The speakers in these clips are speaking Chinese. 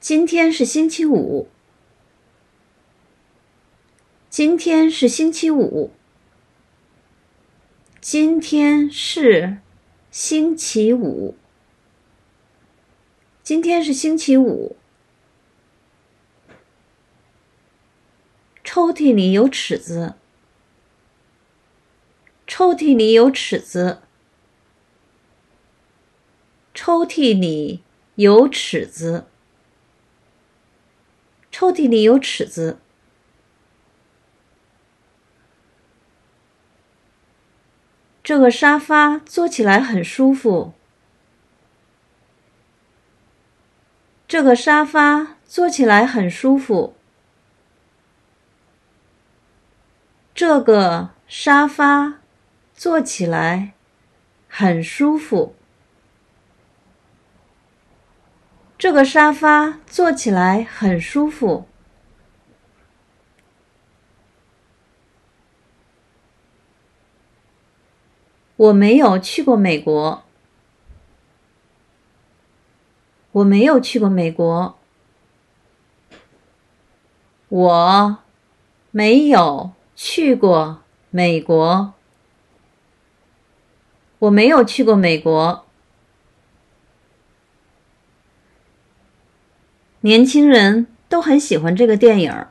今天是星期五。今天是星期五。今天是星期五。今天是星期五。抽屉里有尺子。抽屉里有尺子。抽屉里有尺子。抽屉里有尺子。这个沙发坐起来很舒服。这个沙发坐起来很舒服。这个沙发坐起来很舒服。这个沙发坐起来很舒服。我没有去过美国。我没有去过美国。我没有去过美国。我没有去过美国。年轻人都很喜欢这个电影。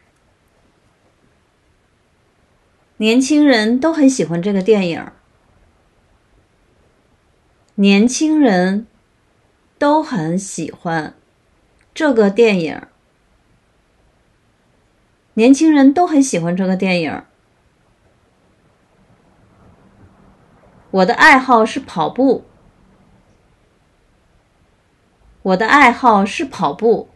年轻人都很喜欢这个电影。年轻人都很喜欢这个电影。年轻人都很喜欢这个电影。我的爱好是跑步。我的爱好是跑步。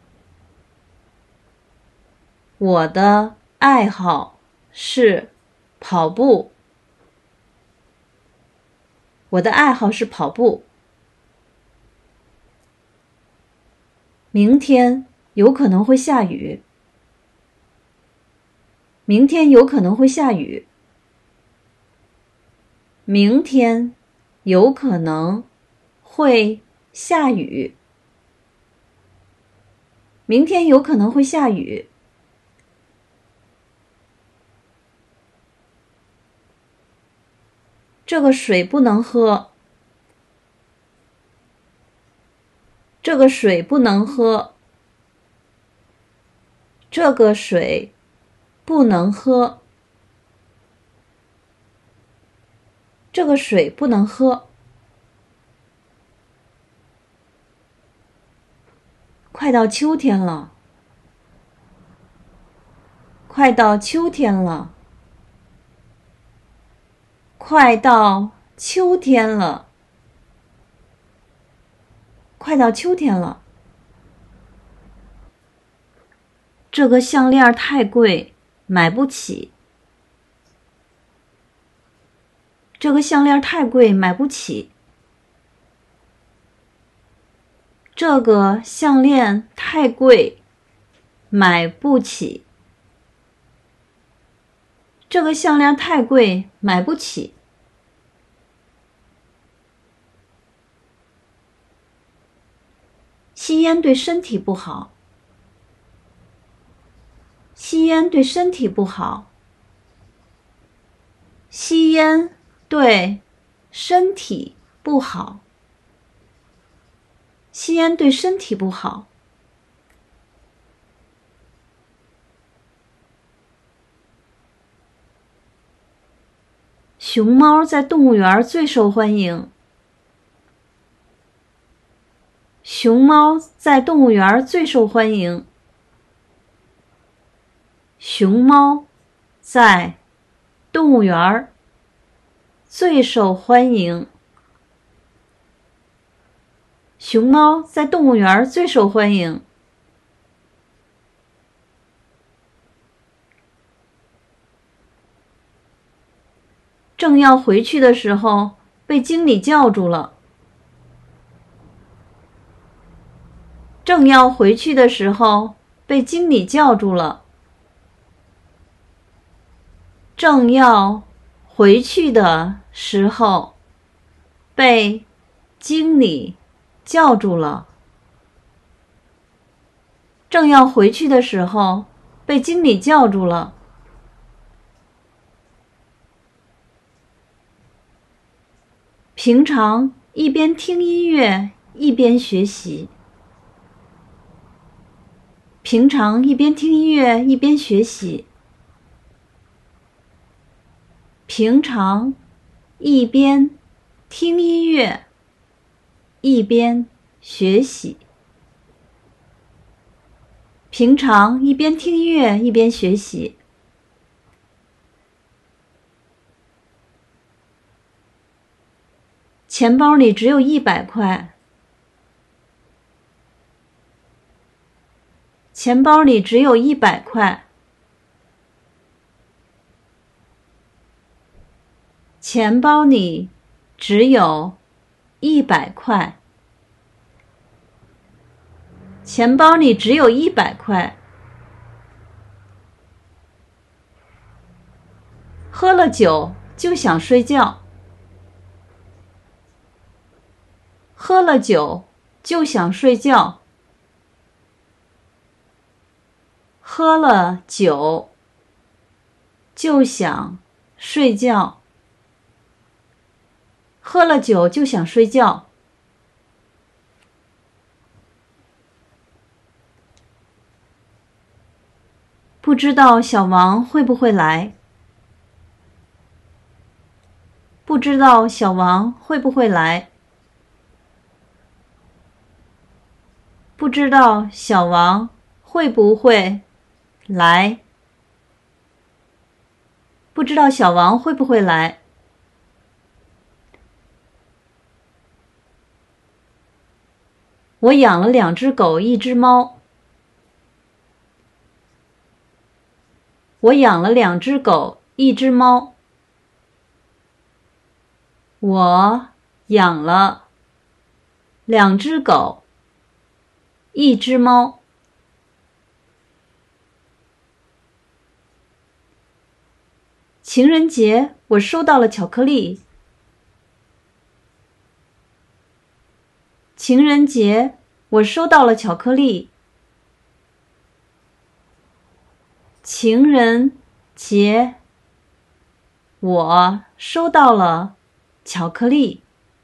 我的爱好是跑步。我的爱好是跑步。明天有可能会下雨。明天有可能会下雨。明天有可能会下雨。明天有可能会下雨。这个水不能喝。这个水不能喝。这个水不能喝。这个水不能喝。快到秋天了。快到秋天了。快到秋天了。快到秋天了。这个项链太贵，买不起。这个项链太贵，买不起。这个项链太贵，买不起。这个项链太贵，买不起。吸烟对身体不好。吸烟对身体不好。吸烟对身体不好。吸烟对身体不好。熊猫在动物园最受欢迎。熊猫在动物园最受欢迎。熊猫在动物园最受欢迎。熊猫在动物园最受欢迎。正要回去的时候，被经理叫住了。正要回去的时候，被经理叫住了。正要回去的时候，被经理叫住了。 正要回去的时候，被经理叫住了。平常一边听音乐一边学习。平常一边听音乐一边学习。平常一边听音乐一边学习。平常一边听音乐一边学习。钱包里只有100块。钱包里只有100块。钱包里只有100块。钱包里只有100块。喝了酒就想睡觉。喝了酒就想睡觉。喝了酒就想睡觉。喝了酒就想睡觉。不知道小王会不会来？不知道小王会不会来？不知道小王会不会来？不知道小王会不会来？我养了2只狗，1只猫。我养了2只狗，1只猫。我养了2只狗，1只猫。情人节，我收到了巧克力。情人节，我收到了巧克力。情人节，我收到了巧克力。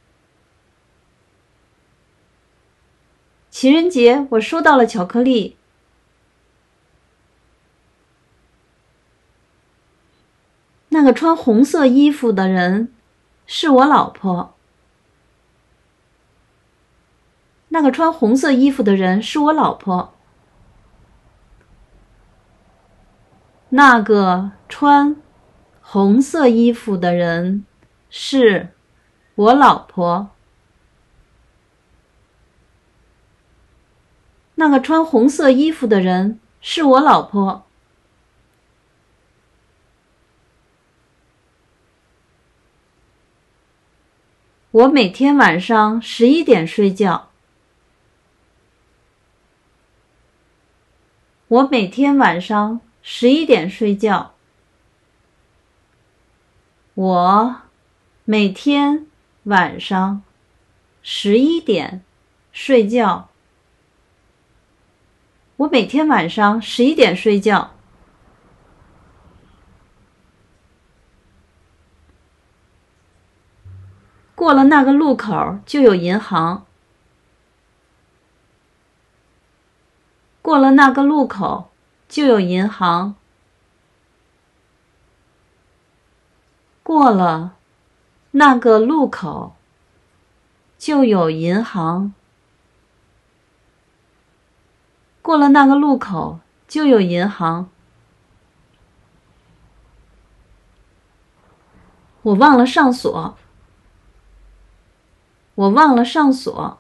情人节，我收到了巧克力。那个穿红色衣服的人是我老婆。那个穿红色衣服的人是我老婆。那个穿红色衣服的人是我老婆。那个穿红色衣服的人是我老婆。我每天晚上11点睡觉。我每天晚上11点睡觉。我每天晚上11点睡觉。我每天晚上11点睡觉。过了那个路口就有银行。过了那个路口就有银行。过了那个路口就有银行。过了那个路口就有银行。我忘了上锁。我忘了上锁。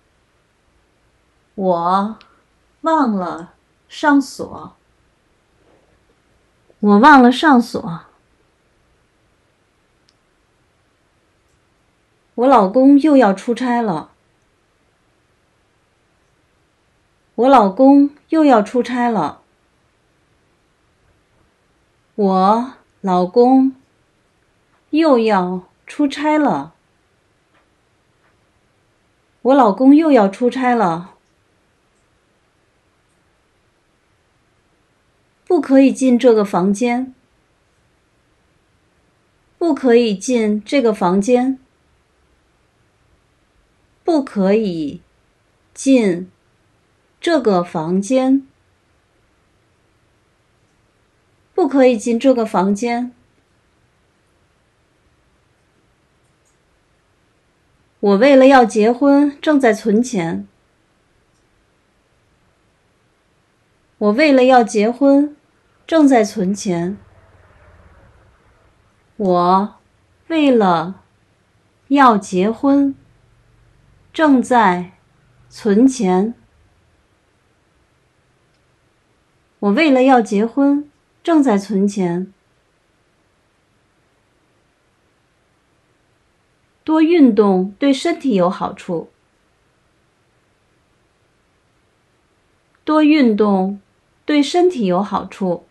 我忘了上锁。我忘了上锁。我老公又要出差了。我老公又要出差了。我老公又要出差了。我老公又要出差了。 不可以进这个房间，不可以进这个房间，不可以进这个房间，不可以进这个房间。我为了要结婚，正在存钱。我为了要结婚，正在存钱。我为了要结婚，正在存钱。我为了要结婚，正在存钱。多运动对身体有好处。多运动对身体有好处。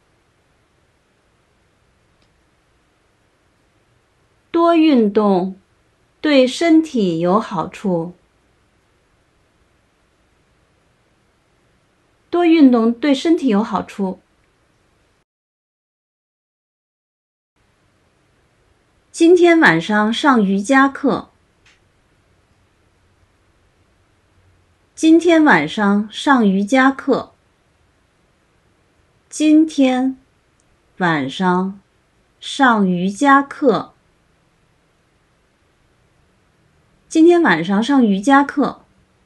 多运动对身体有好处。多运动对身体有好处。今天晚上上瑜伽课。今天晚上上瑜伽课。今天晚上上瑜伽课。今天晚上上瑜伽课。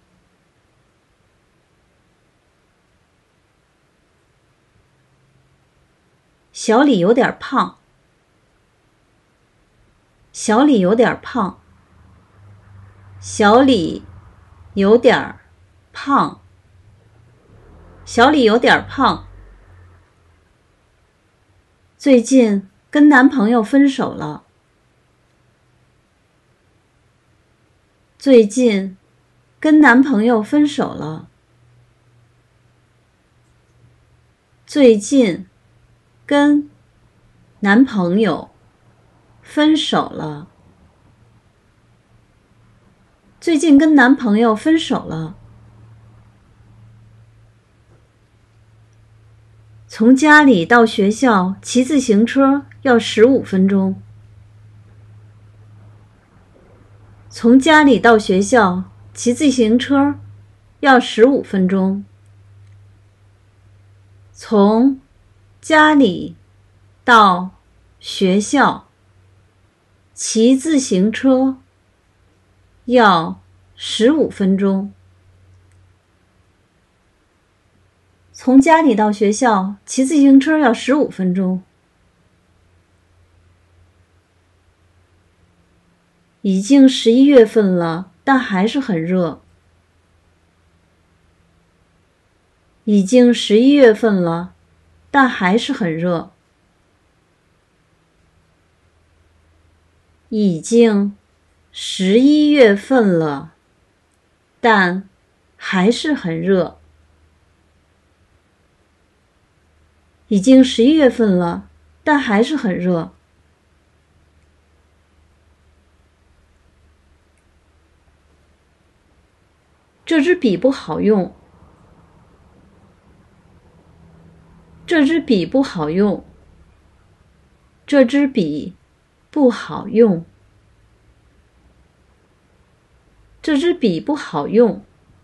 小李有点胖。小李有点胖。小李有点胖。小李有点胖。最近跟男朋友分手了。最近跟男朋友分手了。最近跟男朋友分手了。最近跟男朋友分手了。从家里到学校骑自行车要15分钟。从家里到学校骑自行车要15分钟。从家里到学校骑自行车要15分钟。从家里到学校骑自行车要15分钟。已经11月份了，但还是很热。已经11月份了，但还是很热。已经11月份了，但还是很热。已经11月份了，但还是很热。这支笔不好用。这支笔不好用。这支笔不好用。这支笔不好用。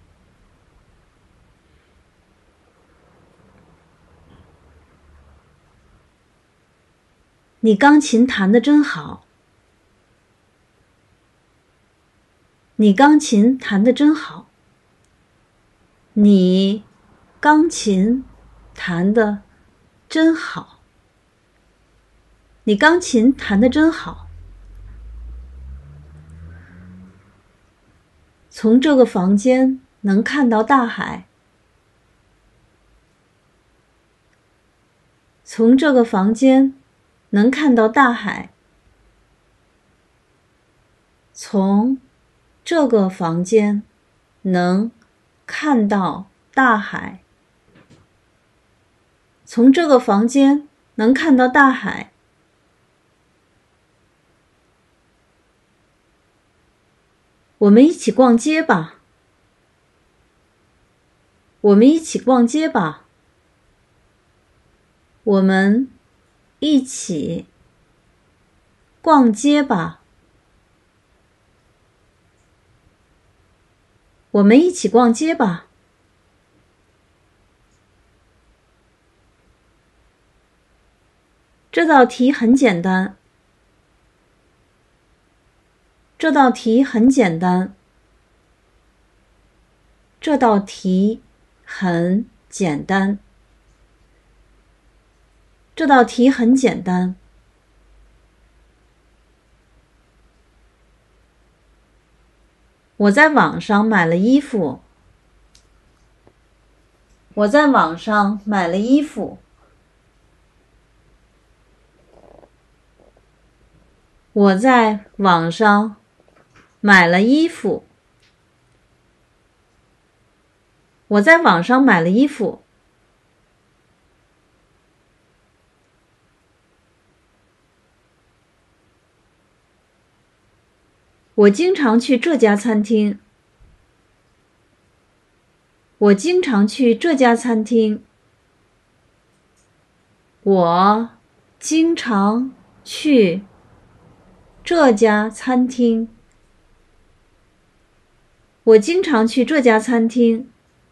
你钢琴弹得真好。你钢琴弹得真好。你钢琴弹得真好。你钢琴弹得真好。从这个房间能看到大海。从这个房间能看到大海。从这个房间能看到大海。从这个房间能看到大海。我们一起逛街吧。我们一起逛街吧。 我们一起逛街吧。我们一起逛街吧。这道题很简单。这道题很简单。这道题很简单。这道题很简单。我在网上买了衣服。我在网上买了衣服。我在网上买了衣服。我在网上买了衣服。我经常去这家餐厅。我经常去这家餐厅。我经常去这家餐厅。我经常去这家餐厅。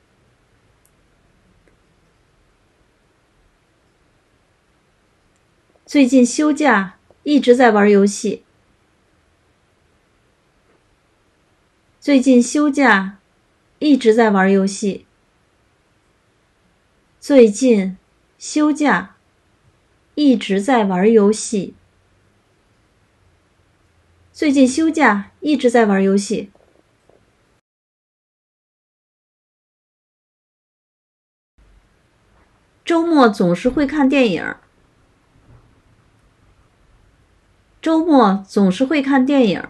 最近休假，一直在玩游戏。最近休假，一直在玩游戏。最近休假，一直在玩游戏。最近休假，一直在玩游戏。周末总是会看电影。周末总是会看电影。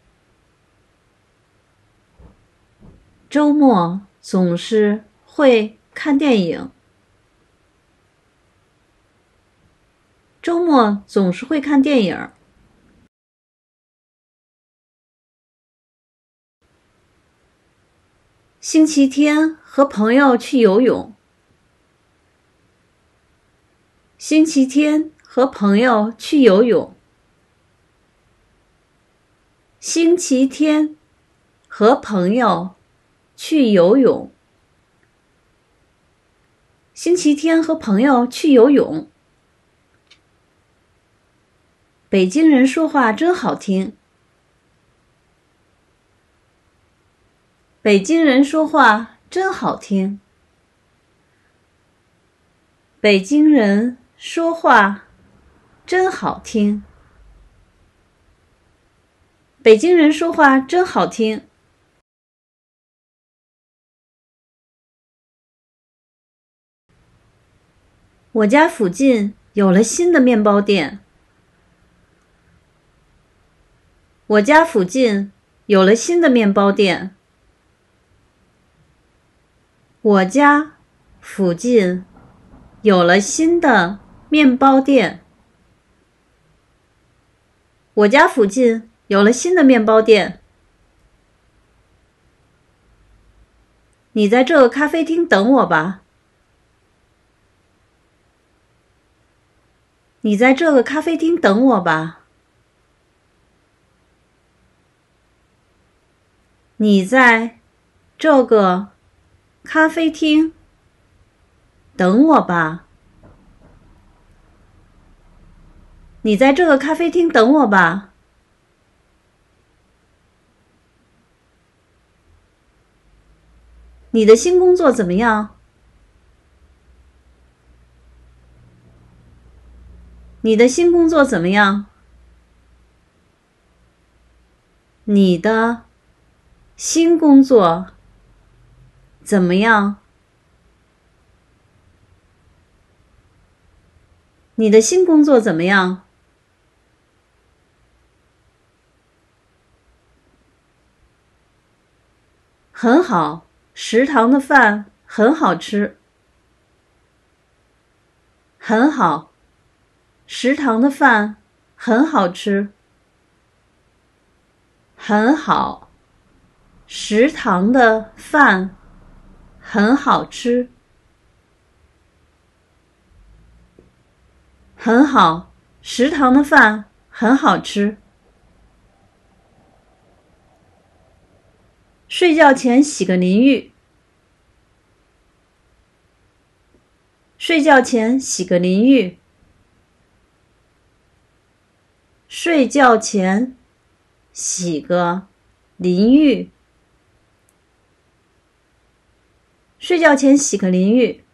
周末总是会看电影。周末总是会看电影。星期天和朋友去游泳。星期天和朋友去游泳。星期天和朋友去游泳。星期天和朋友去游泳。北京人说话真好听。北京人说话真好听。北京人说话真好听。北京人说话真好听。我家附近有了新的面包店。我家附近有了新的面包店。我家附近有了新的面包店。我家附近有了新的面包店。你在这个咖啡厅等我吧。你在这个咖啡厅等我吧。你在这个咖啡厅等我吧。你在这个咖啡厅等我吧。你的新工作怎么样？你的新工作怎么样？你的新工作怎么样？你的新工作怎么样？很好，食堂的饭很好吃。很好，食堂的饭很好吃。很好，食堂的饭很好吃。 很好，食堂的饭很好吃。睡觉前洗个淋浴。睡觉前洗个淋浴。睡觉前洗个淋浴。睡觉前洗个淋浴。